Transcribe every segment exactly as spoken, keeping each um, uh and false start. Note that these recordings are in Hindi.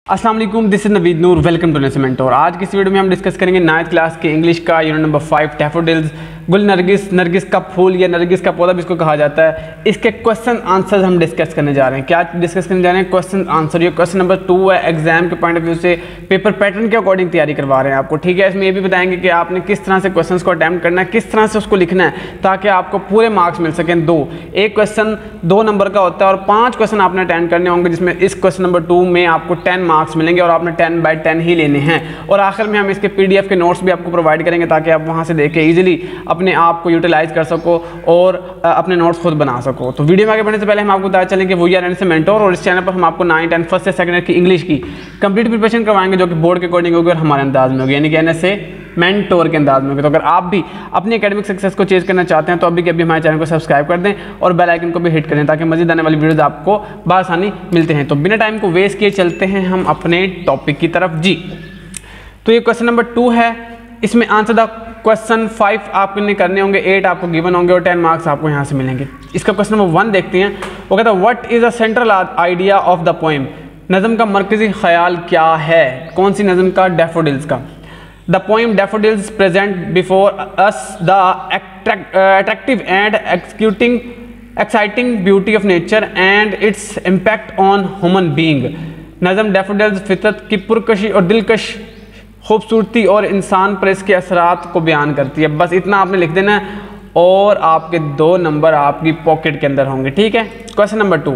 अस्सलाम वालेकुम, this is Naveed Noor, welcome to नेस्म मेंटोर। आज की इस वीडियो में हम डिस्कस करेंगे नाइन्थ क्लास के इंग्लिश का यूनिट नंबर फाइव डैफोडिल्स, गुल नरगिस, नरगिस का फूल या नरगिस का पौधा भी इसको कहा जाता है। इसके क्वेश्चन आंसर हम डिस्कस करने जा रहे हैं। क्या डिस्कस करने जा रहे हैं? Question answer. ये क्वेश्चन नंबर टू है। एग्जाम के पॉइंट ऑफ व्यू से पेपर पैटर्न के अकॉर्डिंग तैयारी करवा रहे हैं आपको, ठीक है। इसमें ये भी बताएंगे कि आपने किस तरह से क्वेश्चन को अटैम्प्ट करना है, किस तरह से उसको लिखना है, ताकि आपको पूरे मार्क्स मिल सकें। दो एक क्वेश्चन दो नंबर का होता है और पाँच क्वेश्चन आपने अटेंड करने होंगे, जिसमें इस क्वेश्चन नंबर टू में आपको टेन मार्क्स मिलेंगे और आपने टेन बाई टेन ही लेने हैं। और आखिर में हम इसके पीडीएफ के नोट्स भी आपको प्रोवाइड करेंगे, ताकि आप वहां से देख के इजीली अपने आप को यूटिलाइज कर सको और अपने नोट्स खुद बना सको। तो वीडियो में आगे बढ़ने से पहले हम आपको बता चलें कि वी आर नेस्म मेंटोर, और इस चैनल पर हम आपको नाइन टेन फर्स्ट से सेकंड ईयर की इंग्लिश की कंप्लीट प्रिपरेशन करवाएंगे, जो कि बोर्ड के अकॉर्डिंग होगी और हमारे अंदाज में होगी, यानी कि एनएसए मेंटोर के अंदाज में होगी। तो अगर आप भी अपनी एकेडमिक सक्सेस को चेज करना चाहते हैं तो अभी के अभी हमारे चैनल को सब्सक्राइब कर दें और बेल आइकन को भी हिट करें, ताकि मजीद आने वाली वीडियोस आपको बआसानी मिलते हैं। तो बिना टाइम को वेस्ट किए चलते हैं हम अपने टॉपिक की तरफ जी। तो ये क्वेश्चन नंबर टू है। इसमें आंसर द क्वेश्चन फाइव आपने करने होंगे, एट आपको गिवन होंगे और टेन मार्क्स आपको यहाँ से मिलेंगे। इसका क्वेश्चन नंबर वन देखते हैं। वो कहता है what is the central idea of the poem. नज़म का मरकजी ख्याल क्या है? कौन सी नज़म का? डैफोडिल्स का। The poem daffodils present before us the attractive and executing exciting beauty of nature and its impact on human being. नज़म डैफोडिल्स फितरत की पुरकशी और दिलकश खूबसूरती और इंसान पर इसके असरात को बयान करती है। बस इतना आपने लिख देना है और आपके दो नंबर आपकी पॉकेट के अंदर होंगे, ठीक है। Question number two,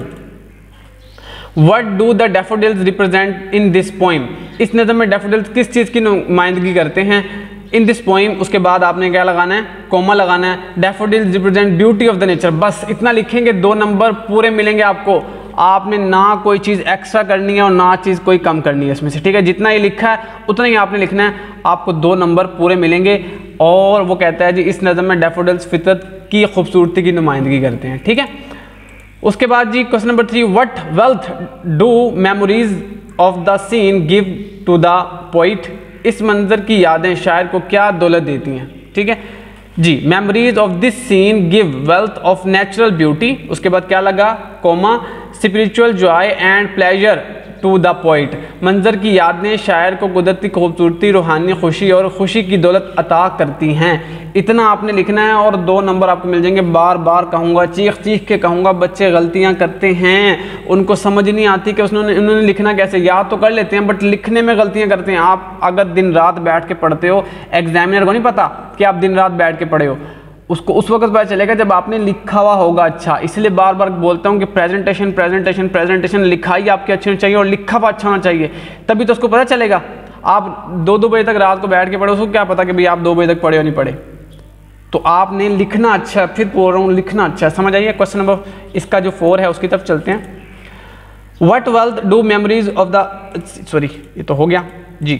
what do the daffodils represent in this poem. इस नज़म में डैफोडिल्स किस चीज़ की नुमाइंदगी करते हैं? In this poem. उसके बाद आपने क्या लगाना है? कोमा लगाना है। Daffodils represent beauty of the nature. बस इतना लिखेंगे, दो नंबर पूरे मिलेंगे आपको। आपने ना कोई चीज़ एक्स्ट्रा करनी है और ना चीज़ कोई कम करनी है इसमें से, ठीक है। जितना ये लिखा है उतना ही आपने लिखना है, आपको दो नंबर पूरे मिलेंगे। और वो कहता है जी इस नज़म में डैफोडिल्स फितरत की खूबसूरती की नुमाइंदगी करते हैं, ठीक है। उसके बाद जी question number three, what wealth do memories of the scene give to the poet. इस मंजर की यादें शायर को क्या दौलत देती हैं, ठीक है जी। Memories of this scene give wealth of natural beauty. उसके बाद क्या लगा? Comma. Spiritual joy and pleasure to the poet. मंजर की यादें शायर को कुदरती खूबसूरती, रूहानी खुशी और खुशी की दौलत अता करती हैं। इतना आपने लिखना है और दो नंबर आपको मिल जाएंगे। बार बार कहूँगा, चीख चीख के कहूँगा, बच्चे गलतियाँ करते हैं, उनको समझ नहीं आती कि उसने उन्होंने लिखना कैसे। याद तो कर लेते हैं बट लिखने में गलतियाँ करते हैं। आप अगर दिन रात बैठ के पढ़ते हो, एग्जामिनर को नहीं पता कि आप दिन रात बैठ के पढ़े हो, उसको उस वक्त पता चलेगा जब आपने लिखा हुआ होगा अच्छा। इसलिए बार बार बोलता हूँ कि प्रेजेंटेशन प्रेजेंटेशन प्रेजेंटेशन लिखाई आपकी अच्छी होनी चाहिए और लिखा हुआ अच्छा होना चाहिए, तभी तो उसको पता चलेगा। आप दो दो बजे तक रात को बैठ के पढ़े, उसको क्या पता कि भाई आप दो बजे तक पढ़े हो नहीं पढ़े। तो आपने लिखना अच्छा, फिर बोल रहा हूँ लिखना अच्छा, समझ आइए। क्वेश्चन नंबर इसका जो फोर है उसकी तरफ चलते हैं। What wealth do memories of the, sorry ये तो हो गया जी।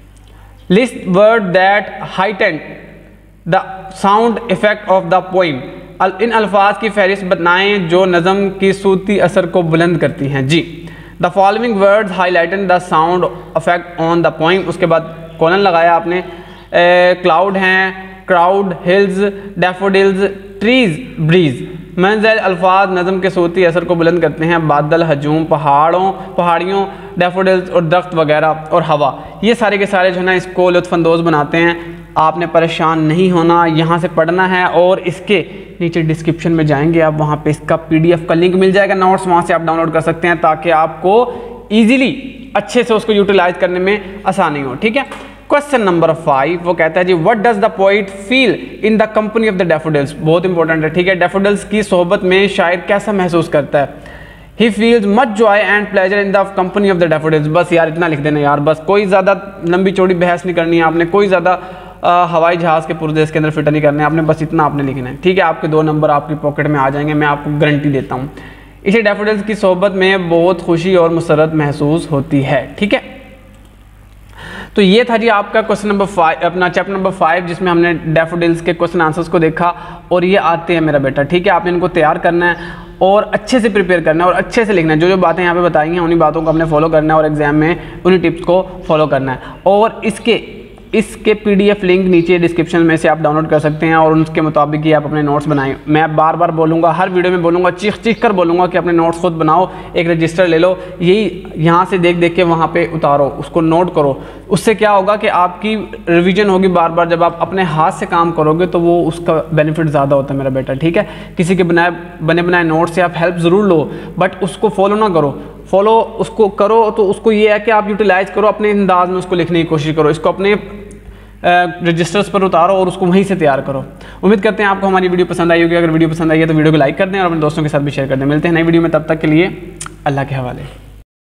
List word that heightened the sound effect of the poem. इन अल्फाज की फहरिस्त बताएं जो नज़म की सूती असर को बुलंद करती हैं जी। The following words highlighted the sound effect on the poem. उसके बाद कॉलन लगाया आपने। क्लाउड हैं, crowd, hills, daffodils, trees, breeze. मंज़िल अल्फाज नज़म के सूती असर को बुलंद करते हैं। बादल, हजूम, पहाड़ों पहाड़ियों, डैफोडिल्स और दख्त वगैरह और हवा। ये सारे के सारे जो है ना इसको लुत्फ़अंदोज़ बनाते हैं। आपने परेशान नहीं होना, यहाँ से पढ़ना है और इसके नीचे डिस्क्रिप्शन में जाएंगे आप, वहाँ पे इसका पीडीएफ का लिंक मिल जाएगा, नोट्स वहाँ से आप डाउनलोड कर सकते हैं, ताकि आपको इजीली अच्छे से उसको यूटिलाइज करने में आसानी हो, ठीक है। क्वेश्चन नंबर फाइव, वो कहता है जी what does the poet feel in the company of the daffodils. बहुत इंपॉर्टेंट है, ठीक है। डैफोडिल्स की सोहबत में शायर कैसा महसूस करता है? He feels much joy and pleasure in the company of the daffodils. बस यार इतना लिख देना यार, बस कोई ज़्यादा लंबी चौड़ी बहस नहीं करनी है आपने, कोई ज़्यादा हवाई जहाज़ के पुर्जे इसके अंदर फिट नहीं करने आपने, बस इतना आपने लिखना है, ठीक है। आपके दो नंबर आपकी पॉकेट में आ जाएंगे, मैं आपको गारंटी देता हूँ। इसे डैफोडिल्स की सोहबत में बहुत खुशी और मुसरत महसूस होती है, ठीक है। तो ये था जी आपका क्वेश्चन नंबर फाइव, अपना चैप्टर नंबर फाइव, जिसमें हमने डैफोडिल्स के क्वेश्चन आंसर्स को देखा। और ये आते हैं मेरा बेटा, ठीक है। आपने इनको तैयार करना है और अच्छे से प्रिपेयर करना है और अच्छे से लिखना है। जो जो बातें यहाँ पे बताई हैं उन्हीं बातों को हमने फॉलो करना है और एग्जाम में उन्हीं टिप्स को फॉलो करना है। और इसके इसके पीडीएफ लिंक नीचे डिस्क्रिप्शन में से आप डाउनलोड कर सकते हैं और उसके मुताबिक ही आप अपने नोट्स बनाएं। मैं बार बार बोलूँगा, हर वीडियो में बोलूँगा, चीख चीख कर बोलूँगा कि अपने नोट्स खुद बनाओ, एक रजिस्टर ले लो, यही यहाँ से देख देख के वहाँ पे उतारो, उसको नोट करो। उससे क्या होगा कि आपकी रिवीजन होगी बार बार। जब आप अपने हाथ से काम करोगे तो वो उसका बेनिफिट ज़्यादा होता है मेरा बेटा, ठीक है। किसी के बनाए बने बनाए नोट से आप हेल्प ज़रूर लो, बट उसको फॉलो ना करो। फॉलो उसको करो तो उसको ये है कि आप यूटिलाइज करो, अपने अंदाज में उसको लिखने की कोशिश करो, इसको अपने रजिस्टर्स पर उतारो और उसको वहीं से तैयार करो। उम्मीद करते हैं आपको हमारी वीडियो पसंद आई होगी। अगर वीडियो पसंद आई है तो वीडियो को लाइक कर दें और अपने दोस्तों के साथ भी शेयर कर दें। मिलते हैं नई वीडियो में, तब तक के लिए अल्लाह के हवाले।